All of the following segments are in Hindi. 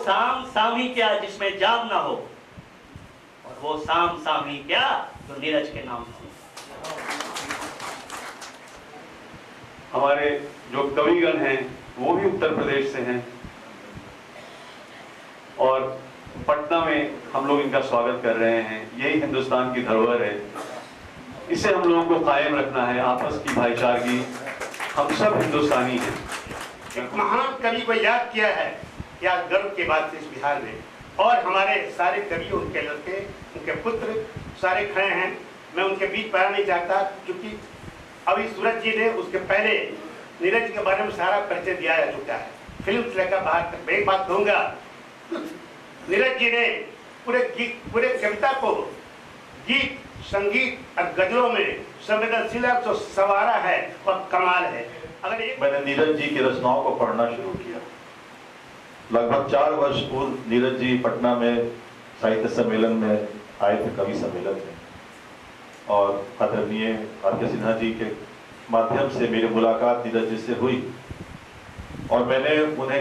साम सामी क्या जिसमें जाम ना हो, और वो साम सामी क्या जो नीरज के नाम से। हमारे जो कविगण हैं वो भी उत्तर प्रदेश से हैं और पटना में हम लोग इनका स्वागत कर रहे हैं। यही हिंदुस्तान की धरोहर है, इसे हम लोगों को कायम रखना है, आपस की भाईचारगी। हम सब हिंदुस्तानी हैं। एक महान कवि को याद किया है, क्या गर्व की बात है इस बिहार में। और हमारे सारे कवि, उनके लड़के, उनके पुत्र सारे खड़े हैं। मैं उनके बीच पढ़ना नहीं चाहता, क्योंकि अभी सूरज जी ने उसके पहले नीरज के बारे में सारा परिचय दिया जा चुका है, फिल्म से लेकर बाहर तक। मैं एक बात कहूँगा, नीरज जी ने पूरे कविता को गीत, संगीत और गजलों में संवेदनशील जो संवारा है वह कमाल है। अगर मैंने नीरज जी की रचनाओं को पढ़ना शुरू किया। लगभग 4 वर्ष पूर्व नीरज जी पटना में साहित्य सम्मेलन में आए थे, कवि सम्मेलन में, और आदरणीय आर.के. सिन्हा जी के माध्यम से मेरी मुलाकात नीरज जी से हुई। और मैंने उन्हें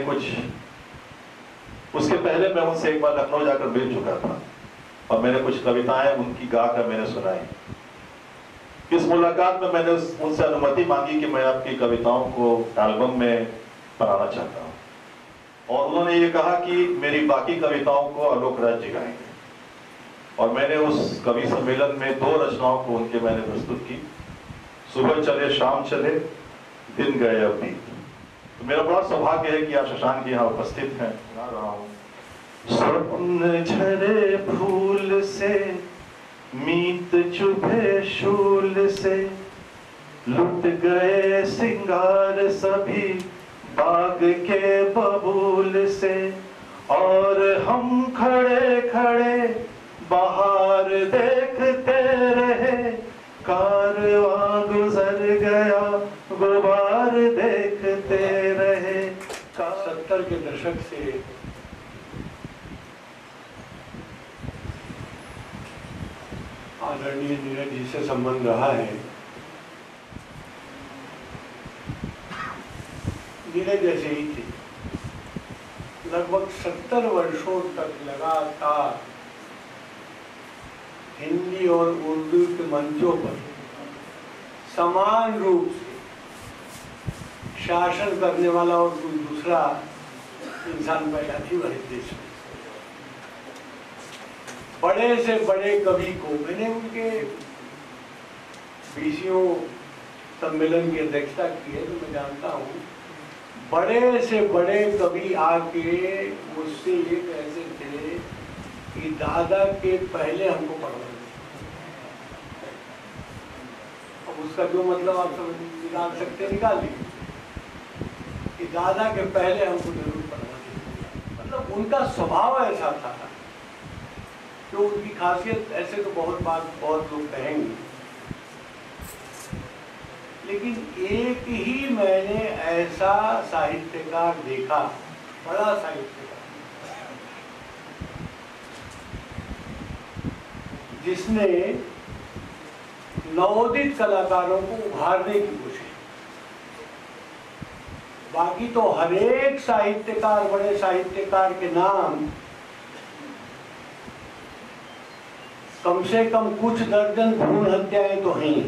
उसके पहले मैं उनसे एक बार लखनऊ जाकर मिल चुका था और मैंने कुछ कविताएं उनकी गाकर मैंने सुनाई। इस मुलाकात में मैंने उनसे अनुमति मांगी कि मैं आपकी कविताओं को एल्बम में बनाना चाहता हूँ, और उन्होंने ये कहा कि मेरी बाकी कविताओं को आलोक राज जी गाएंगे। और मैंने उस कवि सम्मेलन में 2 रचनाओं को उनके मैंने प्रस्तुत की, सुबह चले शाम चले दिन गए अब बीत। तो मेरा बड़ा सौभाग्य है कि आप शशांक जी यहाँ उपस्थित हैं। गा रहा हूँ। स्वप्न झरे फूल से, मीत चुभे शूल से, लुट गए सिंगार सभी बाग के बबूल से, और हम खड़े खड़े बाहर देखते रहे, कारवां गुजर गया गुबार देखते रहे। 70 के दशक से आदरणीय नीरज जी से संबंध रहा है। नीरज जैसे ही थे, लगभग 70 वर्षों तक लगातार हिंदी और उर्दू के मंचों पर समान रूप से शासन करने वाला और कोई दूसरा इंसान पैदा नहीं हुआ इस देश में। बड़े से बड़े कवि को मैंने उनके 20वीं सम्मेलन की अध्यक्षता की है, तो मैं जानता हूँ बड़े से बड़े कवि आके मुझसे ये कहते थे कि दादा के पहले हमको पढ़वा दो। अब उसका जो मतलब आप समझ निकाल सकते निकाल लीजिए कि दादा के पहले हमको जरूर पढ़वा दो। मतलब उनका स्वभाव ऐसा था, तो उनकी खासियत ऐसे तो बहुत लोग कहेंगे, लेकिन एक ही मैंने ऐसा साहित्यकार देखा, बड़ा साहित्यकार, जिसने नवोदित कलाकारों को उभारने की कोशिश। बाकी तो हरेक साहित्यकार, बड़े साहित्यकार के नाम कम से कम कुछ दर्जन भ्रूण हत्याएं तो हैं,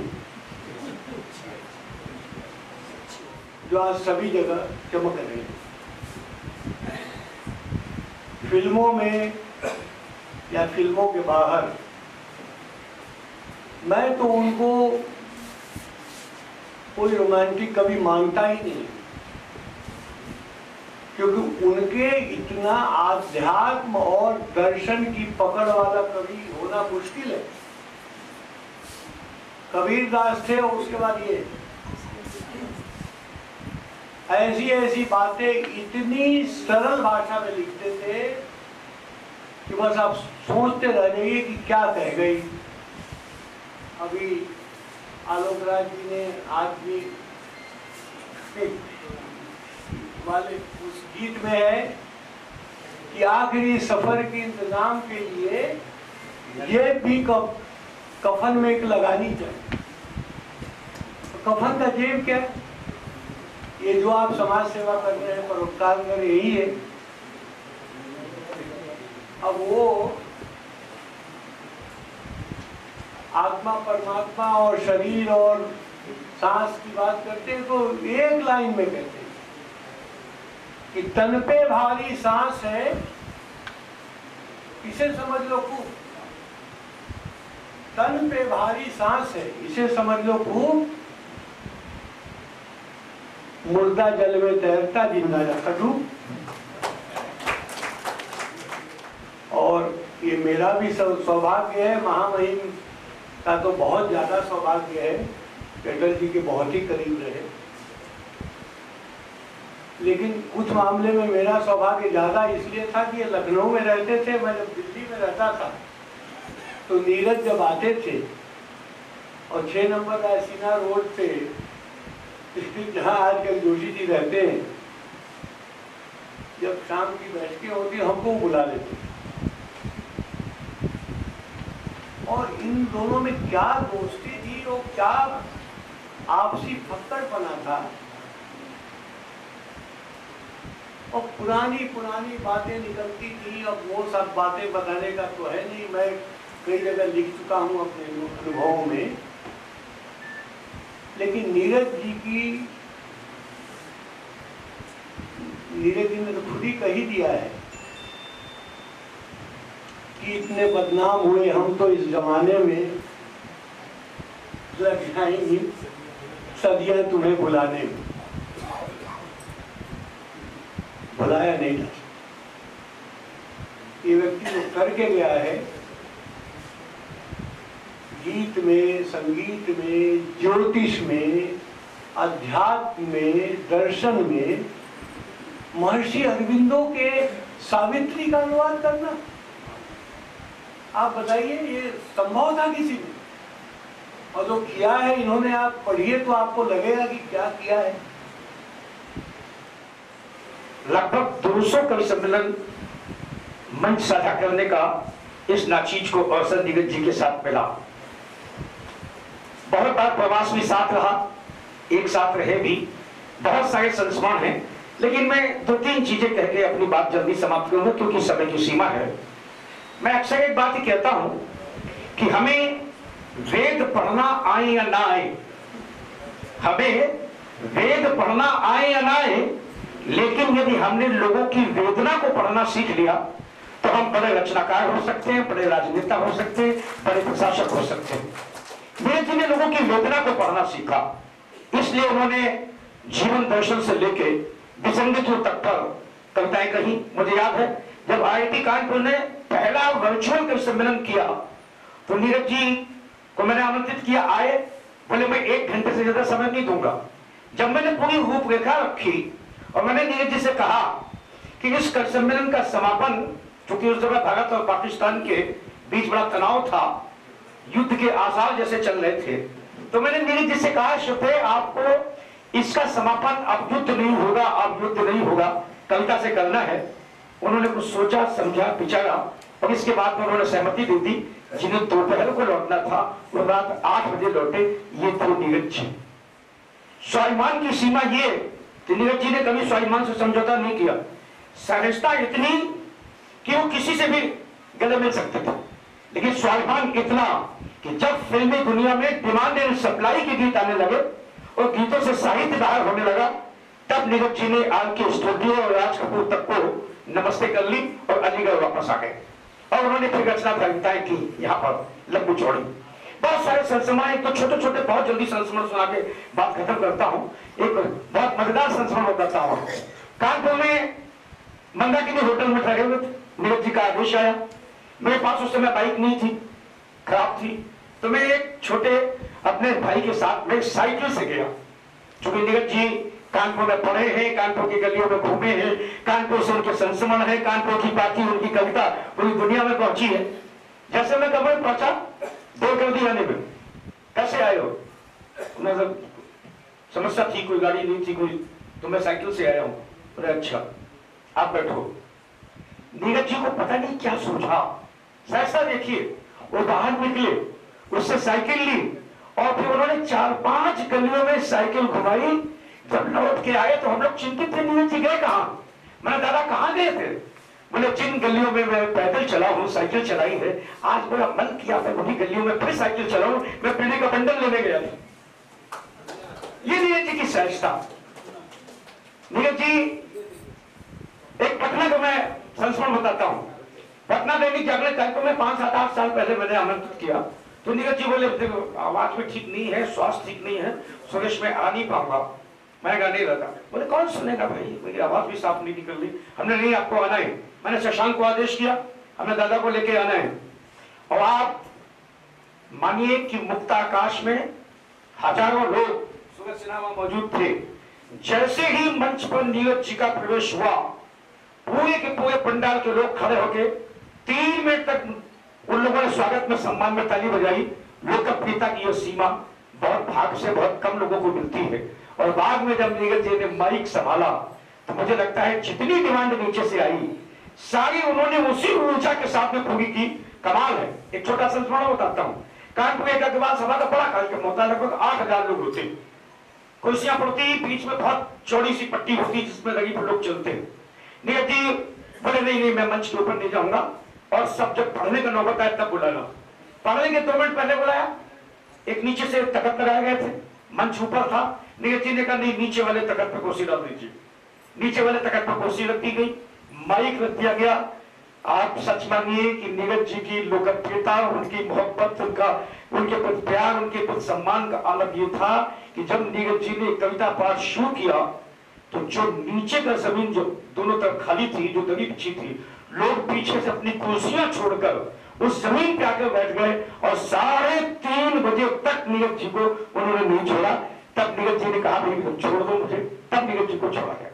जो आज सभी जगह चमक रहे हैं। फिल्मों में या फिल्मों के बाहर मैं तो उनको कोई रोमांटिक कवि मानता ही नहीं, क्योंकि उनके इतना आध्यात्म और दर्शन की पकड़ वाला कवि होना मुश्किल है। कबीर दास थे और उसके बाद ये ऐसी ऐसी बातें इतनी सरल भाषा में लिखते थे कि बस आप सोचते रह जाइए कि क्या कह गई। अभी आलोक राज जी ने आज भी वाले उस गीत में है कि आखिरी सफर के इंतजाम के लिए ये भी कफन में एक लगानी चाहिए। कफन का जेब क्या है? ये जो आप समाज सेवा कर रहे हैं, परोपकार कर रहे, यही है। अब वो आत्मा परमात्मा और शरीर और सांस की बात करते हैं तो एक लाइन में कहते हैं कि तन पे भारी सांस है, इसे समझ लो खूब। तन पे भारी सांस है, इसे समझ लो खूब। मुर्दा जल में तैरता, जिंदा जाता डूब। और ये मेरा भी सौभाग्य है, महामहिम का तो बहुत ज्यादा सौभाग्य है, अटल जी के बहुत ही करीब रहे। लेकिन कुछ मामले में मेरा सौभाग्य ज्यादा इसलिए था कि ये लखनऊ में रहते थे, मैं जब दिल्ली में रहता था तो नीरज जब आते थे और 6 नंबर रायसीना रोड पे जहाँ आजकल जोशी जी रहते हैं, जब शाम की बैठकें होती हमको बुला लेते। और इन दोनों में क्या दोस्ती थी और क्या आपसी फक्कड़पना था। और पुरानी पुरानी बातें निकलती थी। अब वो सब बातें बताने का तो है नहीं, मैं कई जगह लिख चुका हूँ अपने अनुभवों में। लेकिन नीरज जी ने तो खुद ही कह ही दिया है कि इतने बदनाम हुए हम तो इस जमाने में लग जाएंगी सदियां तुम्हें बुलाने में। बुलाया नहीं था, ये व्यक्ति जो करके गया है गीत में, संगीत में, ज्योतिष में, अध्यात्म में, दर्शन में महर्षि अरविंदो के सावित्री का अनुवाद करना, आप बताइए ये संभव था किसी ने? और जो किया है इन्होंने, आप पढ़िए तो आपको लगेगा कि क्या किया है। लगभग 200 कवि सम्मेलन मंच साझा करने का इस नाचीज को अवसर नीरज जी के साथ मिला। बहुत बार प्रवास भी साथ रहा, एक साथ रहे भी, बहुत सारे संस्मरण हैं। लेकिन मैं 2-3 चीजें कह के अपनी बात जल्दी समाप्त करूंगा क्योंकि समय की सीमा है। मैं अक्सर एक बात ही कहता हूं कि हमें वेद पढ़ना आए या ना आए, हमें वेद पढ़ना आए या ना आए, लेकिन यदि हमने लोगों की वेदना को पढ़ना सीख लिया तो हम बड़े रचनाकार हो सकते हैं, बड़े राजनेता हो सकते हैं, बड़े प्रशासक हो सकते हैं। नीरज जी ने लोगों की वेदना को पढ़ना सीखा, इसलिए उन्होंने जीवन दर्शन से लेके विसंगतियों तक पर कविताएं कही। मुझे याद है जब IIT कानपुर ने पहला वर्चुअल कवि सम्मेलन किया तो नीरज जी को मैंने आमंत्रित किया, आए, बोले मैं 1 घंटे से ज्यादा समय नहीं दूंगा। जब मैंने पूरी रूपरेखा रखी और मैंने नीरज जी से कहा कि इस कवि सम्मेलन का समापन, क्योंकि उस समय भारत और पाकिस्तान के बीच बड़ा तनाव था, युद्ध के आसार जैसे चल रहे थे, तो मैंने नीरज जी से कहा श्रोते आपको इसका समापन अब युद्ध नहीं होगा, अब युद्ध नहीं होगा, कविता से करना है। उन्होंने कुछ सोचा, समझा, विचारा और इसके बाद में उन्होंने सहमति दी थी। जिन्हें दोपहर को लौटना था वो रात 8 बजे लौटे। ये थे नीरज जी। स्वाभिमान की सीमा ये कि नीरज जी ने कभी स्वाभिमान से समझौता नहीं किया। सहजता इतनी कि वो किसी से भी गले मिल सकते थे, लेकिन स्वाभिमान इतना कि जब फिल्मी दुनिया में डिमांड एंड सप्लाई के गीत आने लगे और गीतों से साहित्य बाहर होने लगा, तब नीरज जी ने आर के स्टूडियो और राज कपूर तक को नमस्ते कर ली और अलीगढ़ वापस आ गए। और उन्होंने फिर रचना कविताएं की, यहाँ पर लंबू चौड़ी बहुत सारे संस्मरण। एक तो छोटे छोटे बहुत जल्दी संस्मरण सुना के बात खत्म करता हूँ। एक बहुत मजेदार संस्मरण बताता हूँ। कानपुर में मंदाकिनी होटल में ठहरे हुए थे, नीरज जी का आदेश आया। मेरे पास उस समय बाइक नहीं थी, खराब थी, तो मैं एक छोटे अपने भाई के साथ में साइकिल से गया। चूंकि नीरज जी कानपुर में पढ़े हैं, कानपुर की गलियों में घूमे हैं, कानपुर से उनके संस्मरण है, कानपुर की बातें, उनकी कविता पूरी दुनिया में पहुंची है। जैसे मैं कमरे पहुंचा, 2 कर दी आने में, कैसे आए हो? समस्या थी, कोई गाड़ी नहीं थी कोई, तो मैं साइकिल से आया हूं। बोले अच्छा आप बैठो। नीरज जी को पता नहीं क्या सोचा, ऐसा देखिए वो बाहर निकले, उससे साइकिल ली और फिर उन्होंने 4-5 गलियों में साइकिल घुमाई। जब लौट के आए तो हम लोग चिंतित थे, नीरज जी गए कहां? मैंने दादा कहां गए थे? बोले जिन गलियों में मैं पैदल चला हूँ, साइकिल चलाई है, आज मेरा मन किया मैं वही गलियों में फिर साइकिल चलाऊं। मैं पीने का बंडल लेने गया था। ये नीरज जी की सहजता। नीरज जी, एक पटना का मैं संस्मरण बताता हूँ। पटना दैनिक जागरण कार्यक्रम में 5-7-8 साल पहले मैंने आमंत्रित किया, तो नीरज जी बोले देखो आवाज में ठीक नहीं है, स्वास्थ्य ठीक नहीं है, सुरेश में आ नहीं पाऊंगा। मैंने कहा नहीं रहता। बोले कौन सुनेगा भाई, मेरी आवाज भी साफ नहीं निकल रही। हमने नहीं, आपको आना है। मैंने शशांक को आदेश किया, हमने दादा को लेके आना है। और आप मानिए कि मुक्त आकाश में हजारों लोग सूरज सिन्हा में मौजूद थे। जैसे ही मंच पर नीरज जी का प्रवेश हुआ, पूरे के पूरे पंडाल के लोग खड़े होके 3 मिनट तक उन लोगों ने स्वागत में सम्मान में ताली बजाई। लोकप्रियता की यह सीमा बहुत भाग से बहुत कम लोगों को मिलती है। और बाद में जब नीरज जी ने माइक संभाला तो मुझे लगता है जितनी डिमांड नीचे से आई सारी उन्होंने उसी ऊर्जा के साथ में पूरी की। कमाल है। एक छोटा संस्मरण बताता हूँ। कानपुर एकाग्रवाद सभा का बड़ा कार्यक्रम होता है, लगभग 8,000 लोग होते, कुर्सियां पड़ती, बीच में बहुत चौड़ी सी पट्टी होती जिसमें लगी पर लोग चलते हैं। नीरज जी बोले नहीं मैं मंच के ऊपर नहीं जाऊंगा, और सब जब पढ़ने का नौबत आया तब बुलाना। पढ़ने के 2 मिनट पहले बुलाया, एक नीचे से तखत लगाए गए थे, मंच ऊपर था। नीरज जी ने कहा नहीं, नीचे वाले तखत पे कुर्सी डाल दीजिए। नीचे वाले तखत पर कुर्सी रख दी गई, माइक रख दिया गया। आप सच मानिए कि नीरज जी की लोकप्रियता, उनकी मोहब्बत, उनके प्रति प्यार, उनके प्रति सम्मान का आलम ये था कि जब नीरज जी ने कविता पाठ शुरू किया तो जो नीचे का जमीन जो दोनों तरफ खाली थी, जो दरी बिछी थी, लोग पीछे से अपनी कुर्सियां छोड़कर उस जमीन पे आकर बैठ गए और 3:30 बजे तक नीरज जी को उन्होंने नहीं छोड़ा। तब नीरज जी ने कहा भाई छोड़ दो मुझे, तब नीरज जी को छोड़ा गया।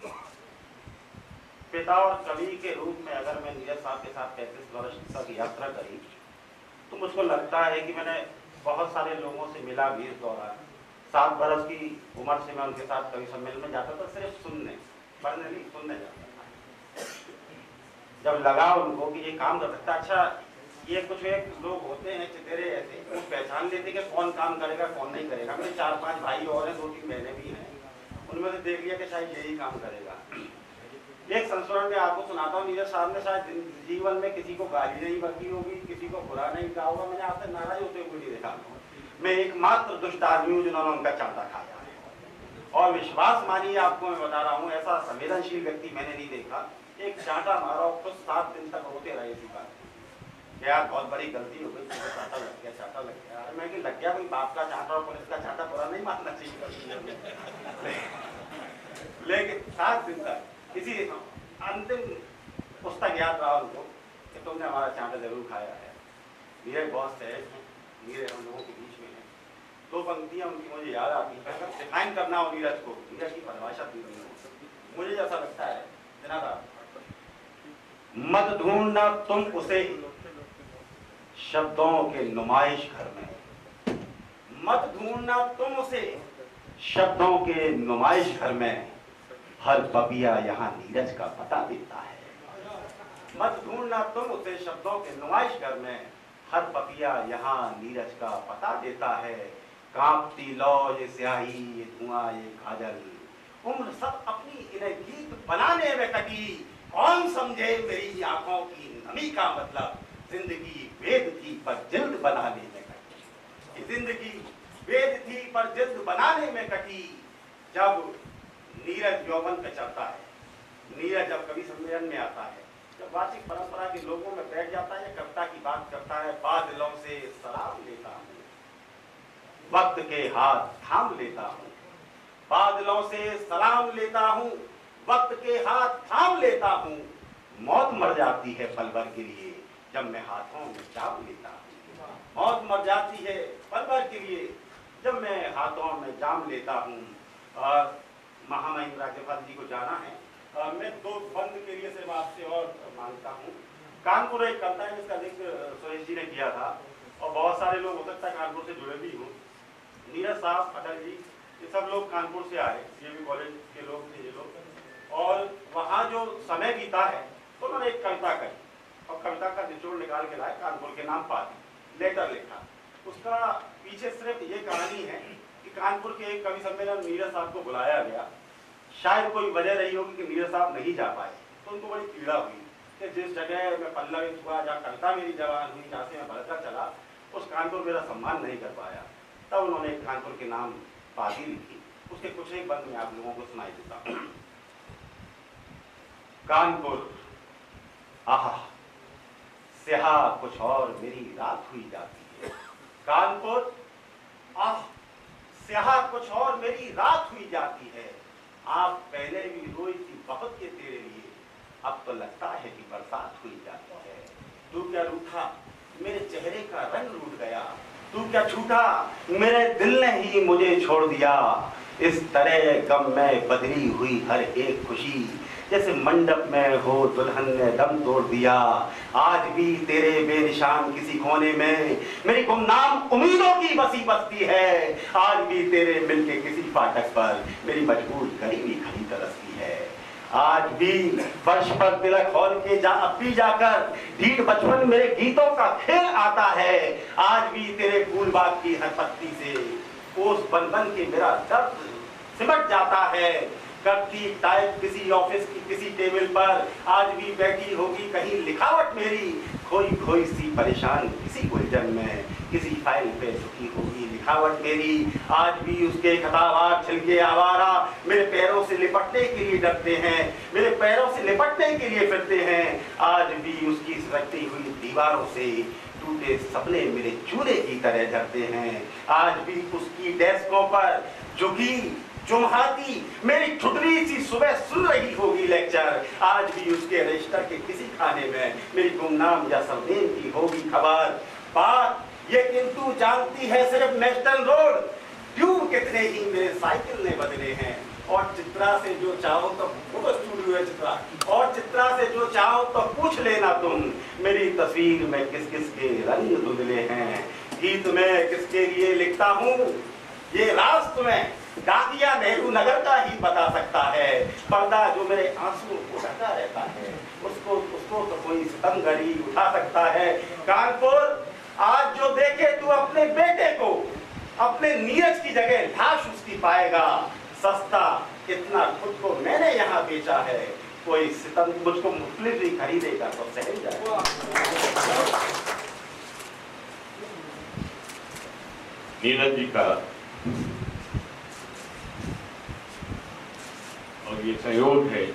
पिता और कवि के रूप में अगर मैं नीरज साहब के साथ 35 वर्ष तक यात्रा करी तो मुझको लगता है कि मैंने बहुत सारे लोगों से मिला भी इस दौरान। 7 बरस की उम्र से मैं उनके साथ कवि सम्मेलन में जाता था, सिर्फ सुनने, पढ़ने नहीं, सुनने जाता था। जब लगा उनको कि ये काम कर सकता, अच्छा ये कुछ एक लोग होते हैं चितेरे ऐसे, वो पहचान लेते कि कौन काम करेगा कौन नहीं करेगा। मेरे 4-5 भाई और हैं, 2-3 बहनें भी हैं, उनमें से देख लिया कि शायद यही काम करेगा। एक संस्मरण में आपको सुनाता हूँ। नीरज साहब ने शायद जीवन में किसी को गाली नहीं बकी होगी, किसी को बुरा नहीं कहा होगा, मैंने आज तक नाराज होते हुए नहीं देखा। मैं एकमात्र दुष्ट आदमी हूँ जिन्होंने उनका चांटा खाया है। और विश्वास मानिए, आपको मैं बता रहा हूँ, ऐसा संवेदनशील व्यक्ति मैंने नहीं देखा। एक चांटा मारा और खुद 7 दिन तक रोते रहे इसी बात। यार बहुत बड़ी गलती हो गई, चांटा लग गया, चांटा लग गया। अरे मैं कि लग गया, कोई बाप का चांटा और पुलिस का चांटा बुरा नहीं मानना चाहिए। लेकिन 7 दिन तक किसी अंतिम पुस्तक याद रहा उनको कि तुमने हमारा चांटा जरूर खाया है। नीरज बहुत सहज है, नीरज हम लोगों के बीच में है। 2 पंक्तियां उनकी मुझे याद आती है। अगर डिफाइन करना हो नीरज को, नीरज की परिभाषा दी मुझे जैसा लगता है, मत ढूंढना तुम उसे शब्दों के नुमाइश घर में, मत ढूंढना तुम उसे शब्दों के नुमाइश घर में, हर पपिया यहाँ नीरज का पता देता है। मत ढूंढना तुम उसे शब्दों के नुमाइश घर में, हर पपिया यहाँ नीरज का पता देता है। कांपती लौ ये स्याही, ये धुआं, ये काजल, उम्र सब अपनी इन्हें गीत बनाने में कटी। कौन समझे मेरी आंखों की नमी का मतलब, जिंदगी वेद थी पर जिल्द बनाने में कटी। जिंदगी वेद थी पर जिल्द बनाने में कटी। जब नीरज यौवन पे चलता है, नीरज जब कवि सम्मेलन में आता है, जब वार्षिक परंपरा के लोगों में बैठ जाता है, कविता की बात करता है, बादलों से सलाम लेता हूँ, वक्त के हाथ थाम लेता हूँ, बादलों से सलाम लेता हूँ, वक्त के हाथ थाम लेता हूँ। मौत मर जाती है पल भर के लिए जब मैं हाथों में जाम लेता हूँ। मौत मर जाती है पल भर के लिए जब मैं हाथों में जाम लेता हूँ। महामहिम राज्यपाल जी को जाना है। मैं 2 बंद के लिए सिर्फ आपसे और मांगता हूँ। कानपुर एक कविता है जिसका जिक्र सुरेश जी ने किया था, और बहुत सारे लोग हो सकता है कानपुर से जुड़े भी हों। नीरज साहब, अटल जी, ये सब लोग कानपुर से आए, ये भी कॉलेज के लोग थे ये लोग। और वहाँ जो समय बीता है तो उन्होंने एक कविता कही और कविता का निचोड़ निकाल के लाए, कानपुर के नाम पाती, लेटर लिखा। उसका पीछे सिर्फ ये कहानी है कि कानपुर के एक कवि सम्मेलन नीरज साहब को बुलाया गया। शायद कोई वजह रही होगी कि नीरज साहब नहीं जा पाए, तो उनको बड़ी पीड़ा हुई। कि जिस जगह मैं पल्लवित हुआ, जहाँ कविता मेरी जवान हुई, जहाँ से मैं बढ़कर चला, उस कानपुर मेरा सम्मान नहीं कर पाया। तब उन्होंने कानपुर के नाम पादी लिखी। उसके कुछ एक बंद मैं आप लोगों को सुनाई देता हूँ। कानपुर आहा स्याह कुछ और मेरी रात हुई जाती है। कानपुर आह स्याह कुछ और मेरी रात हुई जाती है। आप पहले भी रोई थी बहुत के तेरे लिए, अब तो लगता है कि बरसात हुई जाती है। तू क्या रूठा, मेरे चेहरे का रंग रूठ गया। तू क्या छूटा, मेरे दिल ने ही मुझे छोड़ दिया। इस तरह गम में बदली हुई हर एक खुशी, जैसे मंडप में हो दुल्हन ने दम तोड़ दिया। आज भी तेरे बेनिशान किसी कोने में मेरी गुमनाम उम्मीदों की बसी बसती है। आज भी तेरे मिलके किसी फाटक पर मेरी मजबूर गरीबी खड़ी तरसती है। आज भी फर्श पर तिलक खोल के अब भी जाकर ढीठ बचपन मेरे गीतों का खेल आता है। आज भी तेरे फूल बाग की हर पत्ती से ओस बन बन के मेरा दर्द सिमट जाता है। करती टाइप किसी ऑफिस की किसी टेबल पर आज भी बैठी होगी कहीं लिखावट मेरी। खोई खोई सी परेशान किसी उलझन में किसी फाइल पे छुपी होगी लिखावट मेरी। आज भी उसके खताबात छिलके आवारा मेरे पैरों से लिपटने के लिए डरते हैं, मेरे पैरों से लिपटने के लिए फिरते हैं। आज भी उसकी सटती हुई दीवारों से टूटे सपने मेरे चूल्हे की तरह झरते हैं। आज भी उसकी डेस्कों पर झुकी चुम्हाती मेरी छुटरी सी सुबह सुन रही होगी लेक्चर। आज भी उसके रजिस्टर के किसी खाने में मेरी गुमनाम या सरनेम की होगी खबर। बात ये किंतु जानती है सिर्फ नेशनल रोड, ट्यूब कितने ही मेरे साइकिल ने बदले हैं। और चित्रा से जो चाहो तो फोटो स्टूडियो है चित्रा, और चित्रा से जो चाहो तो पूछ लेना तुम मेरी तस्वीर में किस किस के रंग धुंधले हैं। गीत में किसके लिए लिखता हूँ ये राज तुम्हें गांधिया नेहरू नगर का ही बता सकता है। पर्दा जो मेरे आंसू को ढका रहता है उसको तो कोई सितमगर ही उठा सकता है। कानपुर आज जो देखे तू अपने बेटे को अपने नीरज की जगह लाश उसकी पाएगा। सस्ता इतना खुद को मैंने यहाँ बेचा है, कोई सितम मुझको मुख्तलिफ ही खरीदेगा तो सहज जाएगा। नीरज जी का और ये सहयोग है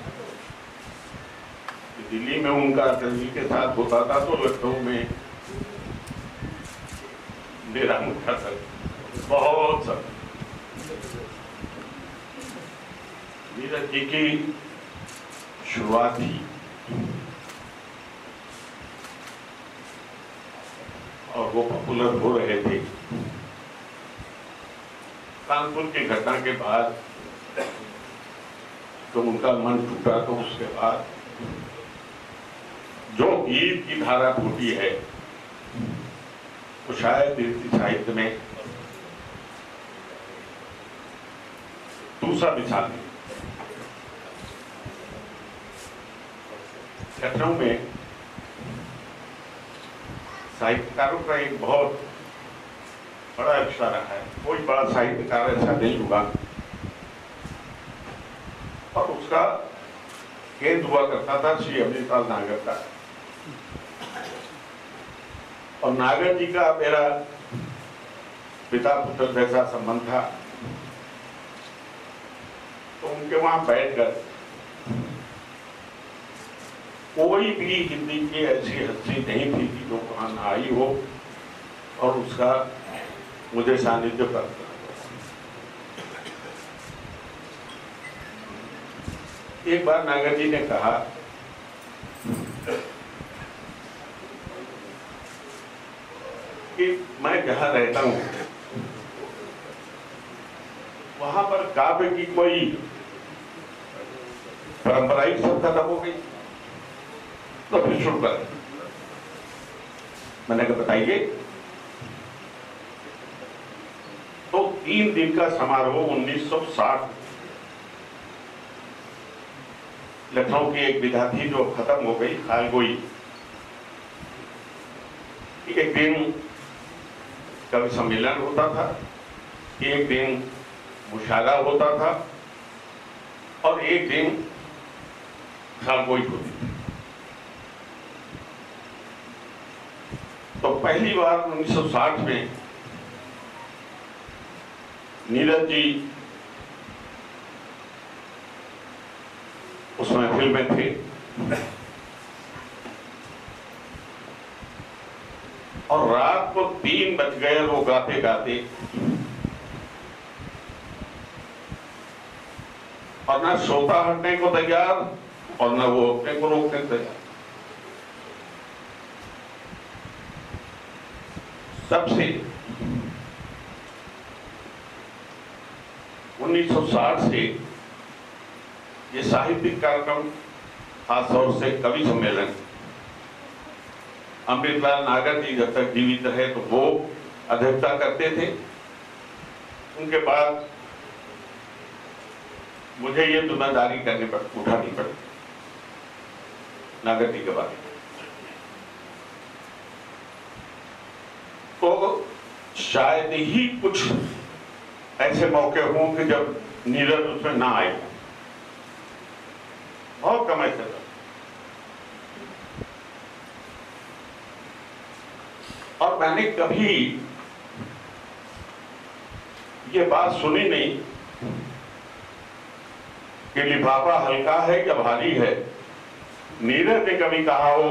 कि दिल्ली में उनका दिल्ली के साथ होता था तो लखनऊ में मेरा मुखा था बहुत सब। नीरज जी की शुरुआत थी और वो पॉपुलर हो रहे थे। कानपुर की घटना के बाद तो उनका मन टूटा, तो उसके बाद जो गीत की धारा फूटी है वो शायद हिंदी साहित्य में दूसरा मिसाल है। लखनऊ में साहित्यकारों का एक बहुत बड़ा रिश्ता रहा है। कोई बड़ा साहित्यकार ऐसा नहीं हुआ और उसका केंद्र हुआ करता था श्री अमृतलाल नागर का। और नागर जी का मेरा पिता पुत्र जैसा संबंध था, तो उनके वहां बैठकर कोई भी हिंदी की ऐसी हस्ती नहीं थी कि जो वहां न आई हो और उसका मुझे सानिध्य प्राप्त। एक बार नागर जी ने कहा कि मैं जहां रहता हूं वहां पर काव्य की कोई पारंपरिक सत्ता हो गई तो फिर शुरू कर। मैंने कहा बताइए। तो 3 दिन का समारोह 1960 लखनऊ की एक विधा थी जो खत्म हो गई, खालगोई। एक दिन कवि सम्मेलन होता था, एक दिन मुशायरा होता था और एक दिन खालगोई होती थी। पहली बार 1960 में नीरज जी उस महफिल में थे और रात को 3 बज गए वो गाते गाते, और ना सोता हटने को तैयार और ना वो अपने को रोकने तैयार। सबसे 1960 से ये साहित्यिक कार्यक्रम, खासतौर से कवि सम्मेलन, अमृतलाल नागर जी जब तक जीवित रहे तो वो अध्यक्षता करते थे। उनके बाद मुझे ये जिम्मेदारी उठानी पड़ी नागर जी के बाद। तो शायद ही कुछ ऐसे मौके हों कि जब नीरज उसमें ना आए, बहुत कम ऐसे था। और मैंने कभी ये बात सुनी नहीं कि लिफाफा हल्का है या भारी है। नीरज ने कभी कहा हो,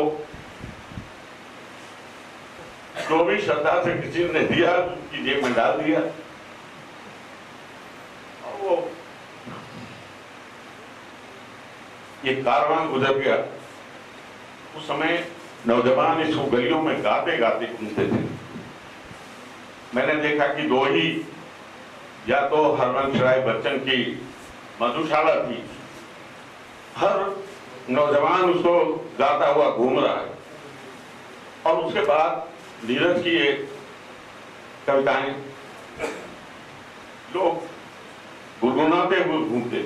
जो भी श्रद्धा से किसी ने दिया उसकी जेब में डाल दिया। और वो ये कारवां गुजर गया। उस समय नौजवान इसको गलियों में गाते गाते घूमते थे। मैंने देखा कि 2 ही, या तो हरवंश राय बच्चन की मधुशाला थी, हर नौजवान उसको गाता हुआ घूम रहा है, और उसके बाद नीरज की ये कविताएं लोग गुनगुनाते हुए घूमते।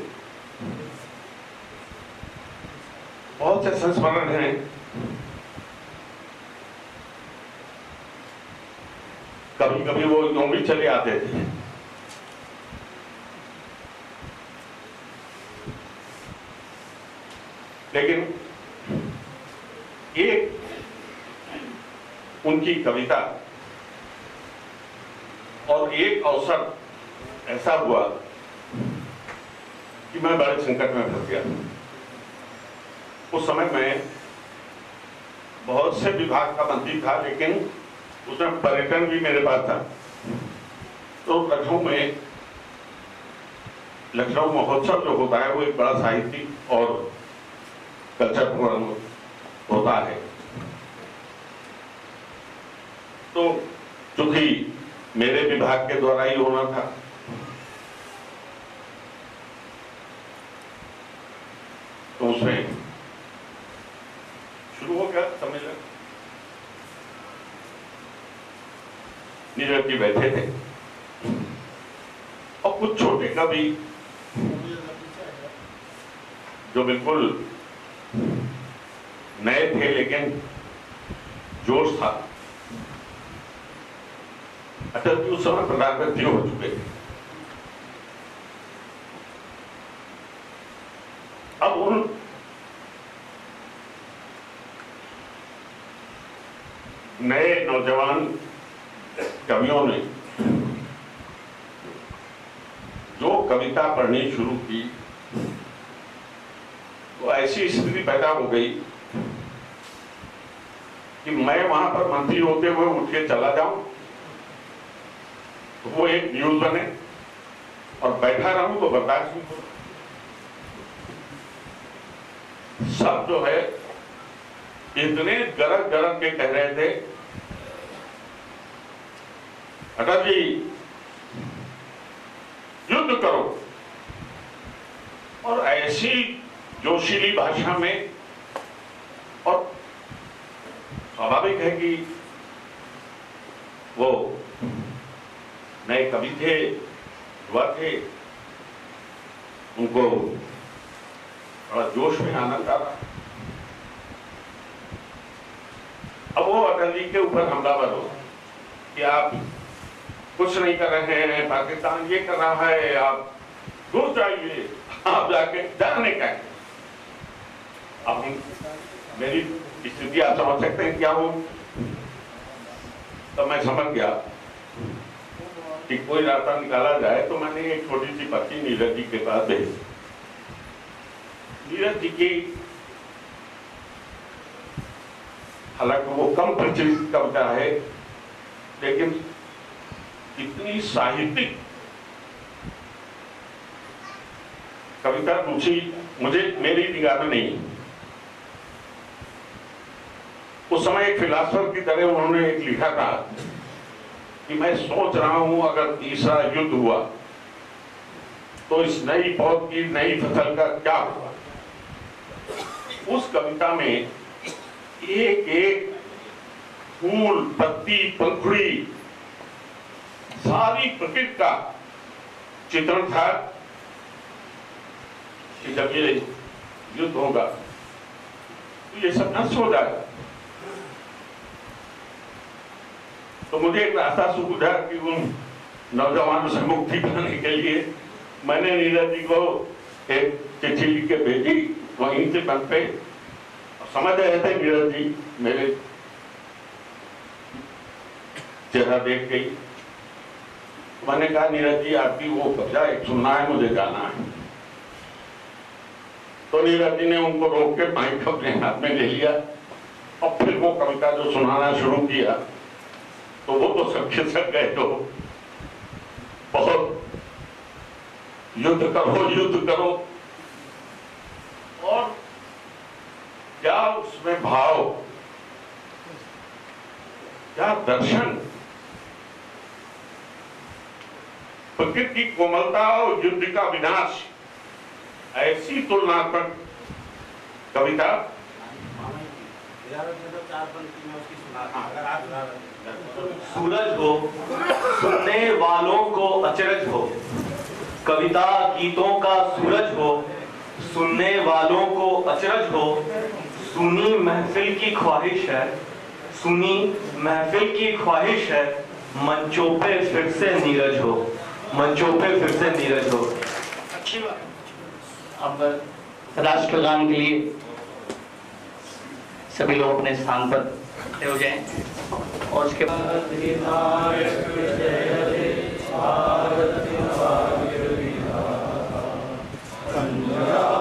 बहुत से संस्मरण हैं। कभी कभी वो यूं भी चले आते थे। लेकिन एक उनकी कविता और एक अवसर ऐसा हुआ कि मैं बड़े संकट में फंस गया। उस समय मैं बहुत से विभाग का मंत्री था, लेकिन उसमें पर्यटन भी मेरे पास था। तो लखनऊ महोत्सव जो होता है वो एक बड़ा साहित्यिक और कल्चर प्रोग्राम होता है। तो चूंकि मेरे विभाग के द्वारा ही होना था, तो उसमें शुरू हो गया सम्मेलन। नीरज जी बैठे थे और कुछ छोटे कवि जो बिल्कुल नए थे, लेकिन जोश था। अटल जी उस समय प्रधानमंत्री हो चुके थे। अब उन नए नौजवान कवियों ने जो कविता पढ़नी शुरू की, तो ऐसी स्थिति पैदा हो गई कि मैं वहां पर मंत्री होते हुए उठ के चला जाऊं तो वो एक न्यूज बने, और बैठा रहूं तो बर्दाश्त नहीं हो। सब जो है इतने गरज गरज के कह रहे थे, अटल जी युद्ध करो, और ऐसी जोशीली भाषा में। और स्वाभाविक है कि वो नए कवि थे, युवा थे, उनको बड़ा जोश में आनंद आ रहा। अब वो अटल जी के ऊपर हमलावर हो कि आप कुछ नहीं कर रहे हैं, पाकिस्तान ये कर रहा है, आप दूर जाइए, आप जाके जाने का है। अब मेरी स्थिति आप समझ सकते हैं क्या हो। तो मैं समझ गया कि कोई रास्ता निकाला जाए। तो मैंने एक छोटी सी पर्ची नीरज जी के पास भेजी। नीरज जी की हालांकि वो कम प्रचलित कविता है, लेकिन इतनी साहित्यिक कविता रुचि मुझे मेरी निगाह में नहीं। उस समय एक फिलासफर की तरह उन्होंने एक लिखा था कि मैं सोच रहा हूं अगर तीसरा युद्ध हुआ तो इस नई पौध की नई फसल का क्या हुआ। उस कविता में एक एक फूल, पत्ती, पंखुड़ी, सारी प्रकृति का चित्रण था कि जब ये युद्ध होगा तो ये सब नष्ट हो जाएगा। तो मुझे एक रास्ता सूझा कि उन नौजवानों से मुक्ति पाने के लिए मैंने नीरज जी को एक चिट्ठी लिख के भेजी। वहीं से बन पे समझ रहे थे नीरज जी, मेरे चेहरा देख गई। मैंने कहा नीरज जी आपकी वो कविता एक सुनना है, मुझे जाना है। तो नीरज जी ने उनको रोक के माइक अपने हाथ में ले लिया और फिर वो कविता जो सुनाना शुरू किया तो वो तो सबके सब गए। तो बहुत युद्ध करो, युद्ध करो, और क्या उसमें भाव, क्या दर्शन, प्रकृति की कोमलता और युद्ध का विनाश, ऐसी तुलनात्मक कविता। सूरज हो, सुनने वालों को अचरज हो, कविता गीतों का सूरज हो, सुनने वालों को अचरज हो। सुनी महफिल की ख्वाहिश है, सुनी महफिल की ख्वाहिश है, मंचों पे फिर से नीरज हो, मंचों पे फिर से नीरज हो। अब राष्ट्रगान के लिए सभी लोग अपने स्थान पर खड़े हो जाएं और उसके बाद भारत